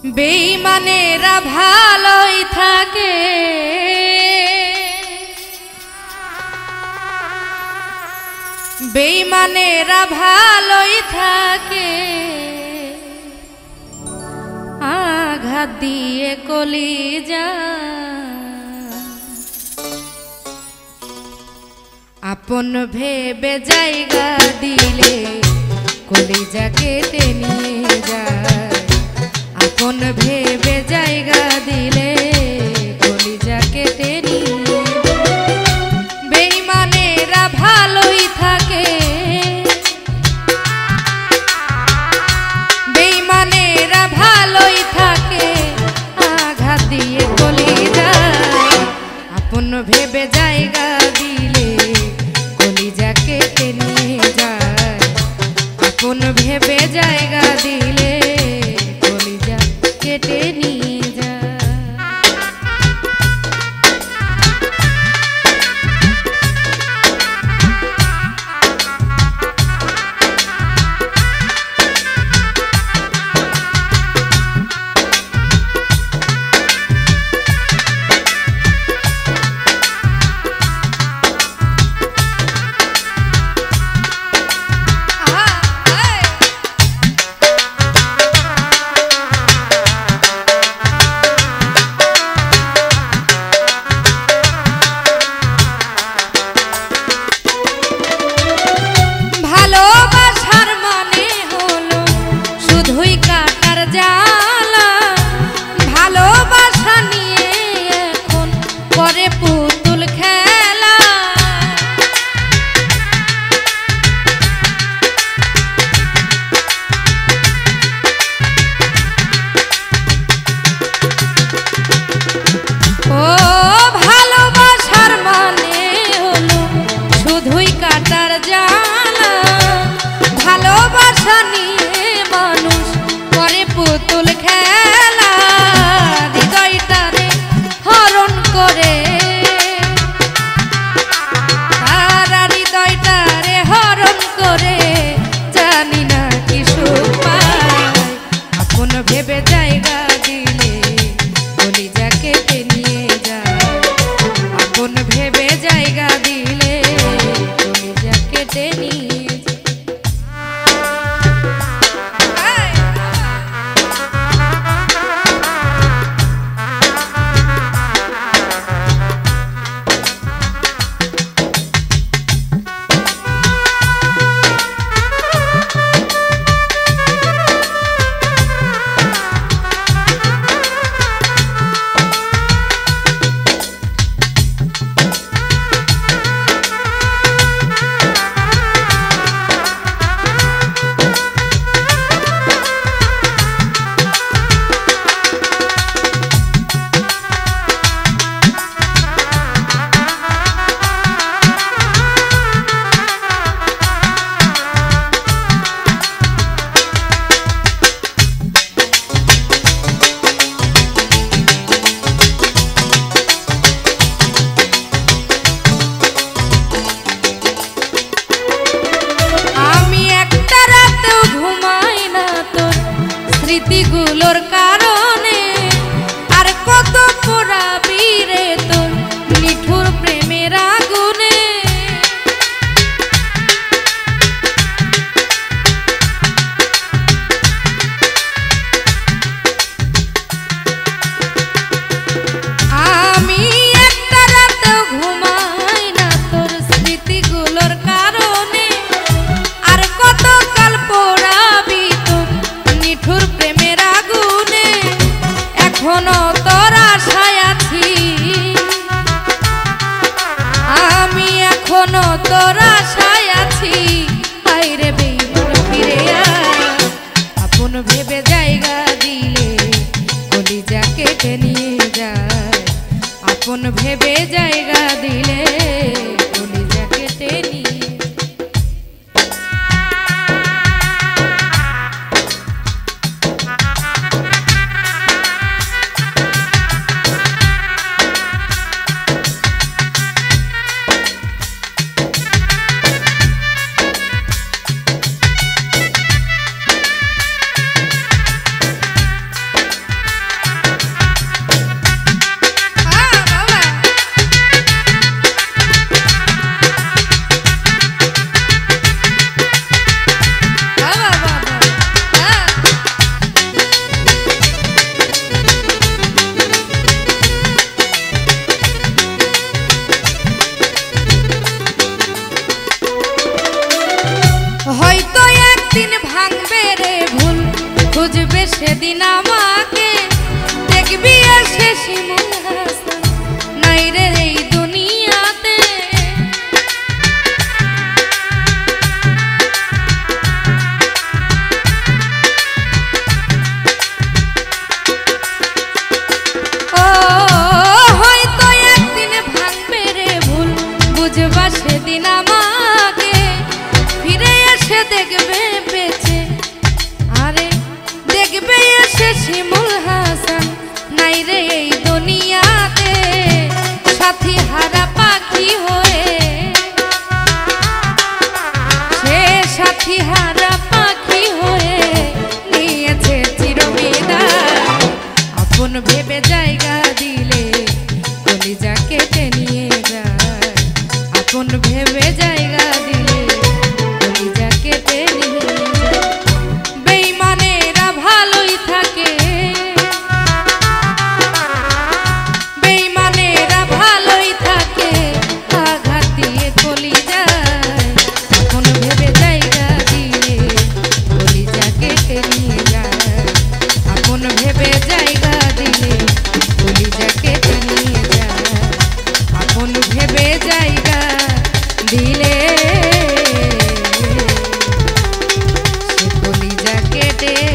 বেঈমানেরা ভালোই থাকে, বেঈমানেরা ভালোই থাকে, আঘাত দিয়ে কলিজা আপন ভেবে জায়গা দিলে কলিজা কেটে নিয়ে যায়। আপন ভেবে জায়গা দিলে কলিজা কেটে নিয়ে যায়। বেঈমানেরা ভালোই থাকে, বেঈমানেরা ভালোই থাকে, আঘাত দিয়ে কলিজা আপন ভেবে জায়গা দিলে কলিজা কেটে নিয়ে যায়। আপন ভেবে জায়গা দিলে কলিজা কেটে নিয়ে যায়। ভেবে জায়গা দিলে কলিজা কেটে নিয়ে যায়। আপন ভেবে জায়গা দিলে কলিজা কেটে নিয়ে যায়। স্মৃতিগুলোর কারণে আর কত পোড়াবি রে তোর নিঠুর প্রেমের আগুনে। আমি একটা রাতেও ঘুমাই না তোর স্মৃতিগুলোর কারণে আর কত কাল পোড়াবি তোর নিঠুর প্রেমের আগুনে। এখনো তোর আশায় আছি, আমি এখনো তোর আশায় আছি। আইরে বেঈমান ফিরে আয়, আপন ভেবে জায়গা দিলে কলিজা কেটে নিয়ে যায়। আপন ভেবে জায়গা দিলে কলিজা কেটে নিয়ে সেদিন আমাকে দেখবি এসে শিমুল হাসান নাই রে এই দুনিয়াতে। ও হয়তো একদিন ভাঙবে রে ভুল, বুঝবা সেদিন আমাকে ফিরে এসে দেখবে বেঁচে। আরে দেখবে এসে শিমুল হাসান নাই রে এই দুনিয়াতে। সাথী হারা পাখি হয়ে, সে সাথী হারা পাখি হয়ে নিয়েছে চিরবিদায়। আপন ভেবে জায়গা দিলে কলিজা কেটে নিয়ে যায়। আপন ভেবে জায়গা দিলে কলিজা কেটে নিয়ে যায়। বেঈমানেরা ভালোই থাকে, বেঈমানেরা ভালোই থাকে, আঘাত দিয়ে কলিজায়। আপন ভেবে জায়গা দিলে কলিজা কেটে নিয়ে যায়। আপন ভেবে জায়গা দিলে কলিজা কেটে নিয়ে যায়। আপন ভেবে জায়গা দিলে সে কলিজা কেটে